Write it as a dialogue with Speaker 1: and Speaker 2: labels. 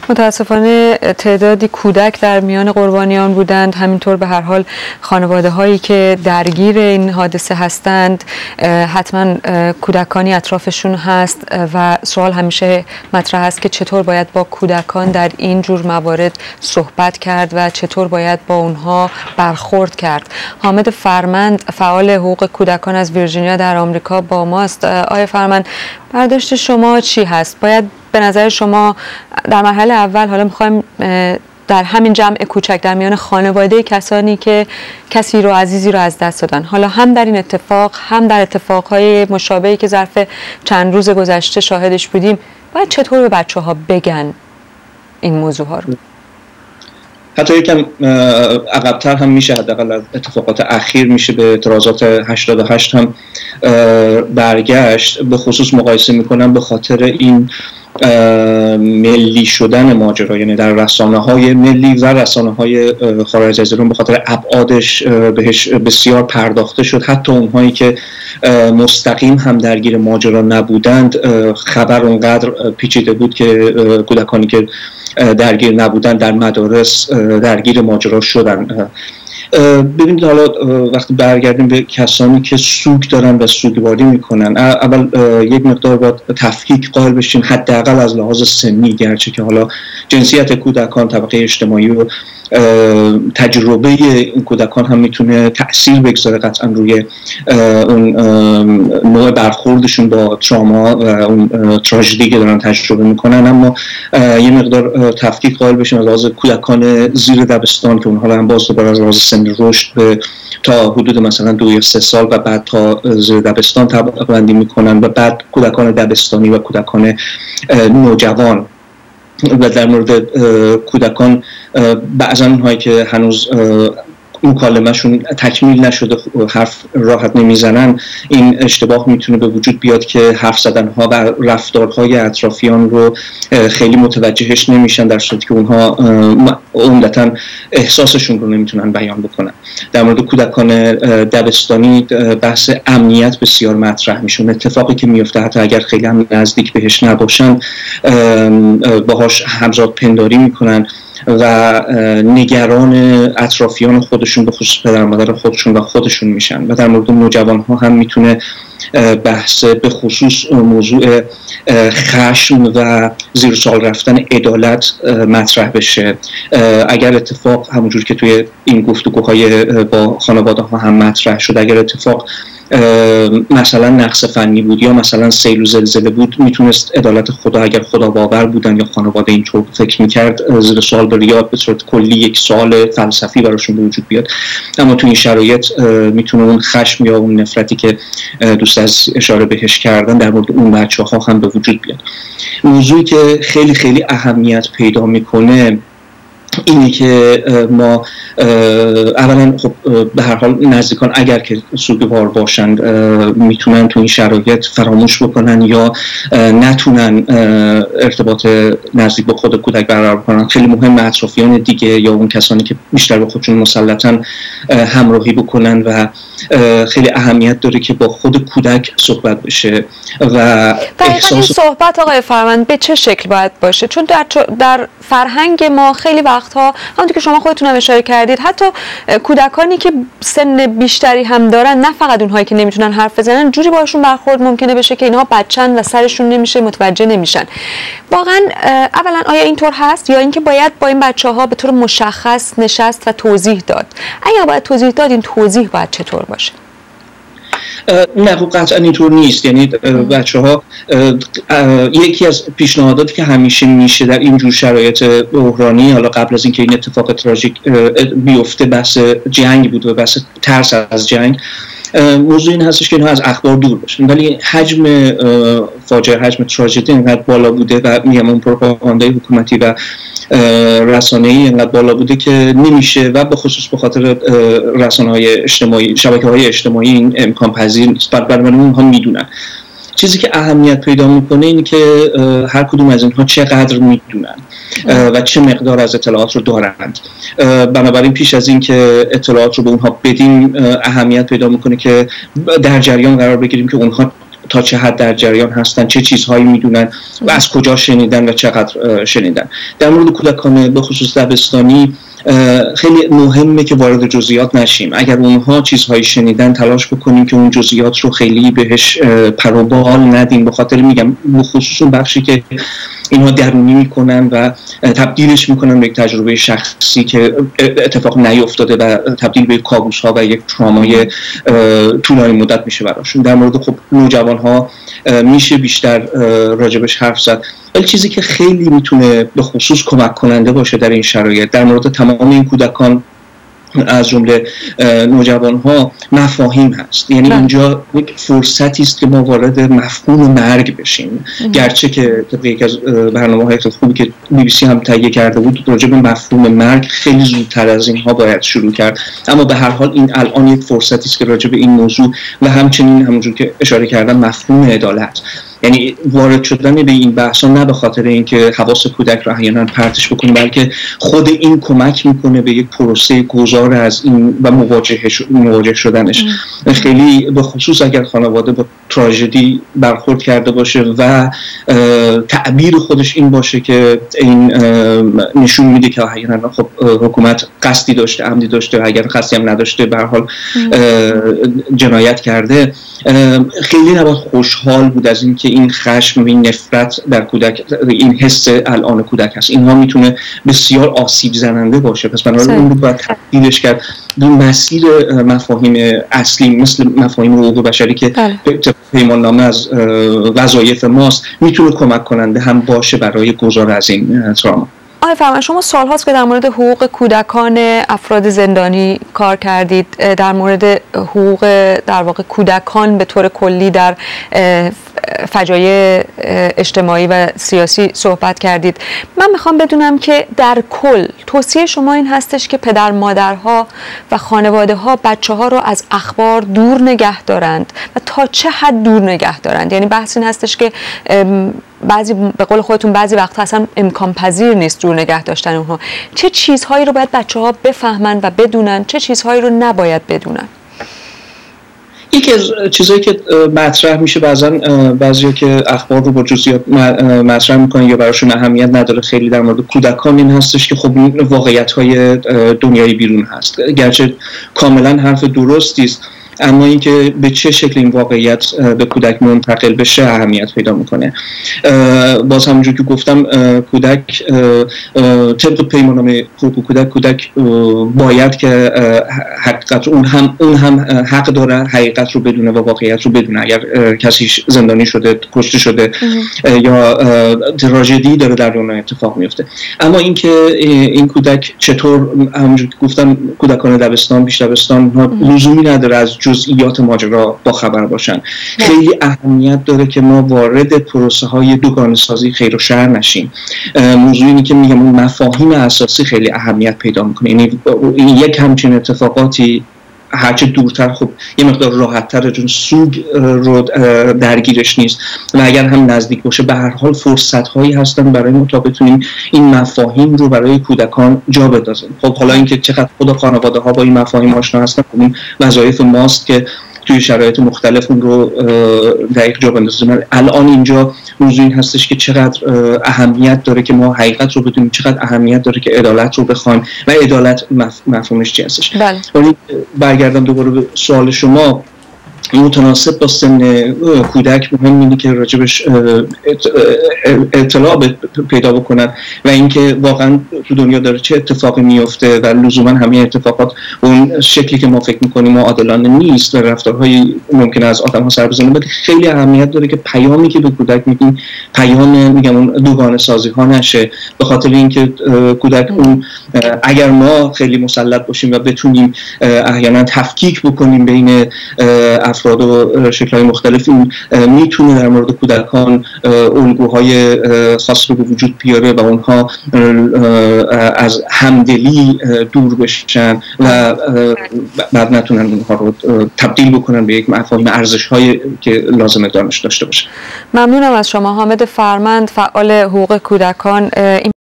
Speaker 1: متاسفانه تعدادی کودک در میان قربانیان بودند، همینطور به هر حال خانواده هایی که درگیر این حادثه هستند حتما کودکانی اطرافشون هست و سوال همیشه مطرح است که چطور باید با کودکان در این جور موارد صحبت کرد و چطور باید با اونها برخورد کرد. حامد فرمند فعال حقوق کودکان از ویرجینیا در آمریکا با ماست. آقای فرمند، برداشت شما چی هست؟ باید به نظر شما در مرحله اول، حالا میخوایم در همین جمع کوچک در میان خانواده کسانی که کسی رو عزیزی رو از دست دادن، حالا هم در این اتفاق هم در اتفاقهای مشابهی که ظرف چند روز گذشته شاهدش بودیم، باید چطور به بچه ها بگن این موضوع ها رو؟
Speaker 2: حتی یکم عقب‌تر هم میشه، حداقل از اتفاقات اخیر میشه به اعتراضات 88 هم برگشت. به خصوص مقایسه میکنم به خاطر این ملی شدن ماجرا، یعنی در رسانه‌های ملی و رسانه‌های خارج از ایران به خاطر ابعادش بهش بسیار پرداخته شد. حتی اونهایی که مستقیم هم درگیر ماجرا نبودند، خبر اونقدر پیچیده بود که کودکانی که درگیر نبودن در مدارس درگیر ماجرا شدن. ببینید، حالا وقتی برگردیم به کسانی که سوگ دارن و سوگواری میکنن، اول یک مقدار باید تفکیک قائل بشیم، حداقل از لحاظ سنی، گرچه که حالا جنسیت کودکان، طبقه اجتماعی و تجربه این کودکان هم میتونه تأثیر بگذاره قطعا روی اون نوع برخوردشون با تراما و اون تراژدی که دارن تجربه میکنن. اما یه مقدار تفکیک قائل بشیم از لحاظ کودکان زیر دبستان که اونها هم باز دوباره از لحاظ سن رشد تا حدود مثلا 2 یا 3 سال و بعد تا زیر دبستان طبقه بندی میکنن و بعد کودکان دبستانی و کودکان نوجوان. و در مورد کودکان بعضا اونهایی که هنوز مکالمه‌شون تکمیل نشده حرف راحت نمیزنن، این اشتباه میتونه به وجود بیاد که حرف زدنها و رفتارهای اطرافیان رو خیلی متوجهش نمیشن، در صورتی که اونها عمدتاً احساسشون رو نمیتونن بیان بکنن. در مورد کودکان دبستانی بحث امنیت بسیار مطرح میشه، اتفاقی که میفته حتی اگر خیلی هم نزدیک بهش نباشن باهاش همزاد پنداری میکنن و نگران اطرافیان خودشون، به خصوص پدر مادر خودشون و خودشون میشن. و در مورد نوجوان ها هم میتونه بحث به خصوص موضوع خشم و زیر سوال رفتن عدالت مطرح بشه. اگر اتفاق همونجور که توی این گفتگوهای با خانواده ها هم مطرح شد، اگر اتفاق مثلا نقص فنی بود یا مثلا سیل و زلزله بود، میتونست عدالت خدا، اگر خدا باور بودن یا خانواده اینطور فکر میکرد، زیر سوال بره یا به صورت کلی یک سوال فلسفی براشون به وجود بیاد. اما تو این شرایط میتونه اون خشم یا اون نفرتی که دوست از اشاره بهش کردن در مورد اون بچه ها هم به وجود بیاد. موضوعی که خیلی خیلی اهمیت پیدا میکنه اینه که ما اولا خب به هر حال نزدیکان اگر که سوگوار باشند میتونن تو این شرایط فراموش بکنن یا نتونن ارتباط نزدیک با خود کودک برقرار کنن. خیلی مهم اطرافیان دیگه یا اون کسانی که بیشتر به خودشون مسلطن همراهی بکنن و خیلی اهمیت داره که با خود کودک صحبت بشه. و
Speaker 1: احساس این صحبت آقای فرمند به چه شکل باید باشه؟ چون در فرهنگ ما خیلی وقتها همونطور که شما خودتون هم اشاره کردید، حتی کودکانی که سن بیشتری هم دارن، نه فقط اونهایی که نمیتونن حرف بزنن، جوری باشون برخورد ممکنه بشه که اینها بچن و سرشون نمیشه، متوجه نمیشن. واقعا اولا آیا اینطور هست یا اینکه باید با این بچه‌ها به طور مشخص نشست و توضیح داد؟ اگه باید توضیح داد، این توضیح باید چطور باشه؟
Speaker 2: نه خب قطعا اینطور نیست. یعنی بچه‌ها یکی از پیشنهاداتی که همیشه میشه در این جور شرایط بحرانی، حالا قبل از اینکه این اتفاق تراژیک بیفته، بحث جنگ بود و بحث ترس از جنگ. موضوع این هستش که اینها از اخبار دور باشن، ولی حجم فاجعه، حجم تراژدی اینقدر بالا بوده و میگم اون پروپاگاندای حکومتی و رسانه‌ای اینقدر بالا بوده که نمیشه و به خصوص به خاطر رسانه‌های اجتماعی، شبکه‌های اجتماعی این امکان پذیر نیست. برای اونها میدونن. چیزی که اهمیت پیدا میکنه اینه که هر کدوم از اینها چقدر میدونن و چه مقدار از اطلاعات رو دارند. بنابراین پیش از این که اطلاعات رو به اونها بدیم، اهمیت پیدا میکنه که در جریان قرار بگیریم که اونها تا چه حد در جریان هستن، چه چیزهایی میدونن و از کجا شنیدن و چقدر شنیدن. در مورد کودکان به خصوص دبستانی خیلی مهمه که وارد جزئیات نشیم. اگر اونها چیزهایی شنیدن تلاش بکنیم که اون جزئیات رو خیلی بهش پر و بال ندیم، به خاطر میگم به خصوص اون بخشی که اینها درونی میکنن و تبدیلش میکنن به یک تجربه شخصی که اتفاق نیفتاده و تبدیل به کابوس ها و یک ترامای طولانی مدت میشه براشون. در مورد خب نوجوان ها میشه بیشتر راجبش حرف زد، ولی چیزی که خیلی میتونه به خصوص کمک کننده باشه در این شرایط در مورد تمام این کودکان از جمله نوجوان ها مفاهیم هست. یعنی اینجا یک فرصتی است که ما وارد مفهوم مرگ بشیم. گرچه که طبق یک از برنامه‌های خیلی خوبی که BBC هم تهیه کرده بود راجع به مفهوم مرگ خیلی زودتر از اینها باید شروع کرد، اما به هر حال این الان یک فرصتی است که راجع به این موضوع و همچنین همونجور که اشاره کردم مفهوم عدالت، یعنی وارد شدن به این بحثا نه به خاطر اینکه حواس کودک رو احیانا پرتش بکنه، بلکه خود این کمک میکنه به یک پروسه گذار از این و مواجه شدنش. خیلی به خصوص اگر خانواده با تراژدی برخورد کرده باشه و تعبیر خودش این باشه که این نشون میده که احیانا خب حکومت قصدی داشته، عمدی داشته، اگر قصدی هم نداشته به هر حال جنایت کرده. خیلی نباید خوشحال بود از اینکه این خشم و این نفرت در کودک، این حس الان کودک هست، اینها میتونه بسیار آسیب زننده باشه. پس بنابراین اون رو باید تبدیلش کرد به مسیر مفاهیم اصلی مثل مفاهیم حقوق بشری که پیمان نامه از وظایف ماست، میتونه کمک کننده هم باشه برای گذار از این تراما.
Speaker 1: آقای فرمان، شما سال‌هاست که در مورد حقوق کودکان افراد زندانی کار کردید، در مورد حقوق در واقع کودکان به طور کلی در فجایع اجتماعی و سیاسی صحبت کردید. من میخوام بدونم که در کل توصیه شما این هستش که پدر مادرها و خانواده ها بچه ها رو از اخبار دور نگه دارند و تا چه حد دور نگه دارند؟ یعنی بحث این هستش که بعضی به قول خودتون بعضی وقتا اصلا امکان پذیر نیست دور نگه داشتن اونها. چه چیزهایی رو باید بچه ها بفهمن و بدونن، چه چیزهایی رو نباید بدونن؟
Speaker 2: یکی از چیزایی که مطرح میشه بعضیا که اخبار رو با جزئیات مطرح میکنن یا براشون اهمیت نداره خیلی در مورد کودکان این هستش که خب واقعیت‌های دنیای بیرون هست. گرچه کاملا حرف درستی است، اما اینکه به چه شکل این واقعیت به کودک منتقل بشه اهمیت پیدا میکنه. باز همونجور که گفتم کودک طبق پیماننامه حقوق کودک باید که حقیقت اون هم حق داره حقیقت رو بدونه و واقعیت رو بدونه. اگر کسی زندانی شده، کشته شده یا تراژدی داره در اون اتفاق میفته. اما اینکه این کودک چطور، همونجور که گفتم کودکان دبستان، پیش دبستان لزومی نداره از جزئیات ماجرا با خبر باشن. خیلی اهمیت داره که ما وارد پروسه های دوگانه سازی خیر و شر نشیم. موضوع اینه که میگم اون مفاهیم اساسی خیلی اهمیت پیدا میکنه. یعنی یک همچین اتفاقاتی هرچه دورتر خب یه مقدار راحت‌تره چون سوگ رو درگیرش نیست و اگر هم نزدیک باشه به هر حال فرصت‌هایی هستن برای ما تا بتونیم این مفاهیم رو برای کودکان جا بندازیم. خب حالا اینکه چقدر خود خانواده‌ها با این مفاهیم آشنا هستن خب این وظایف ماست که توی شرایط مختلف اون رو دقیق جا بندازیم. الان اینجا موضوع این هستش که چقدر اهمیت داره که ما حقیقت رو بدونیم، چقدر اهمیت داره که عدالت رو بخوایم و عدالت مفهومش چی هستش. ولی برگردم دوباره به سوال شما، متناسب با سن کودک مهم اینه که راجبش اطلاع پیدا بکنن و اینکه واقعا تو دنیا داره چه اتفاقی میفته و لزوما همین اتفاقات اون شکلی که ما فکر میکنیم عادلانه نیست و رفتارهایی ممکنه از آدم ها سر بزنه. ولی خیلی اهمیت داره که پیامی که به کودک میگیم پیام میگم اون دوگانه سازی ها نشه، به خاطر اینکه کودک اون اگر ما خیلی مسلط باشیم و بتونیم احیانا تفکیک بکنیم بین افراد و شکل‌های مختلفی، میتونه در مورد کودکان الگوهای خاص رو به وجود بیاره و اونها از همدلی دور بشن و بعد نتونن اونها رو تبدیل بکنن به یک مفاهیم ارزش‌هایی که لازمه دانش داشته باشه.
Speaker 1: ممنونم از شما حامد فرمند، فعال حقوق کودکان.